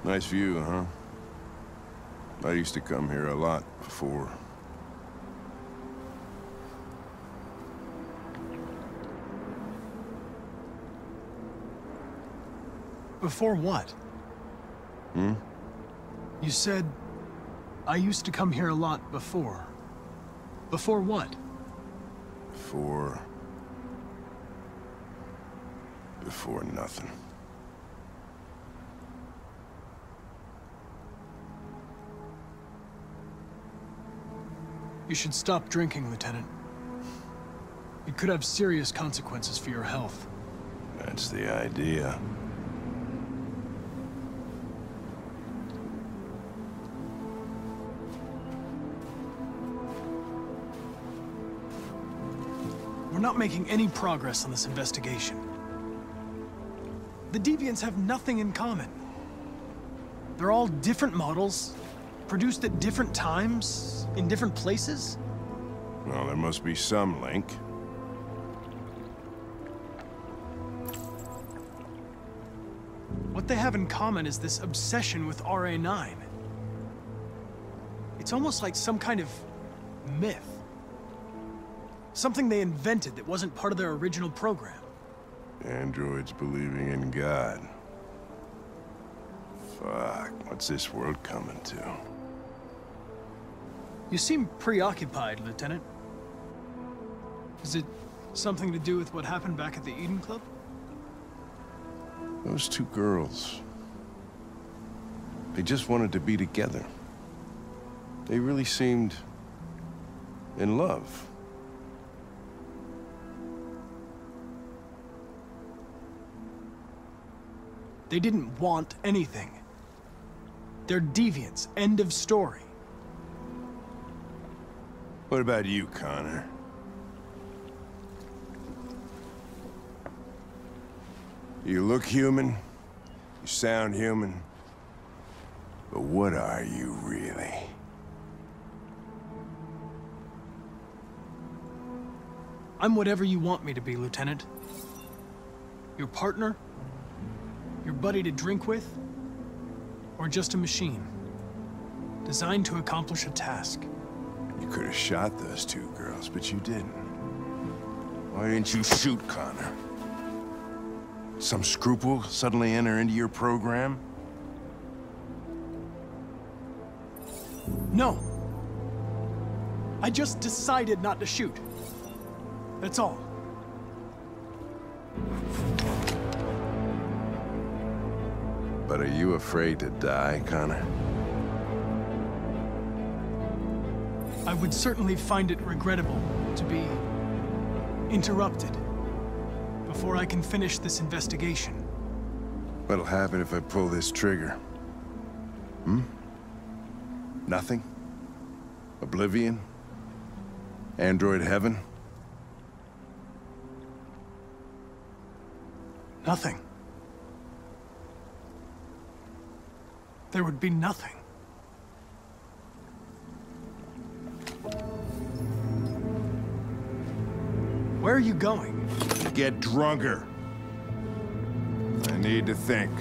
Nice view, huh? I used to come here a lot before. Before what? Hmm? You said, I used to come here a lot before. Before what? Before nothing. You should stop drinking, Lieutenant. It could have serious consequences for your health. That's the idea. We're not making any progress on this investigation. The Deviants have nothing in common. They're all different models, produced at different times, in different places. Well, there must be some link. What they have in common is this obsession with RA9. It's almost like some kind of myth. Something they invented that wasn't part of their original program. Androids believing in God. Fuck, what's this world coming to? You seem preoccupied, Lieutenant. Is it something to do with what happened back at the Eden Club? Those two girls. They just wanted to be together. They really seemed in love. They didn't want anything. They're deviants. End of story. What about you, Connor? You look human, you sound human, but what are you really? I'm whatever you want me to be, Lieutenant. Your partner? Your buddy to drink with? Or just a machine? Designed to accomplish a task. You could have shot those two girls, but you didn't. Why didn't you shoot Connor? Some scruple suddenly enter into your program? No. I just decided not to shoot. That's all. But are you afraid to die, Connor? I would certainly find it regrettable to be interrupted before I can finish this investigation. What'll happen if I pull this trigger? Hmm? Nothing? Oblivion? Android heaven? Nothing. There would be nothing. Where are you going? Get drunker. I need to think.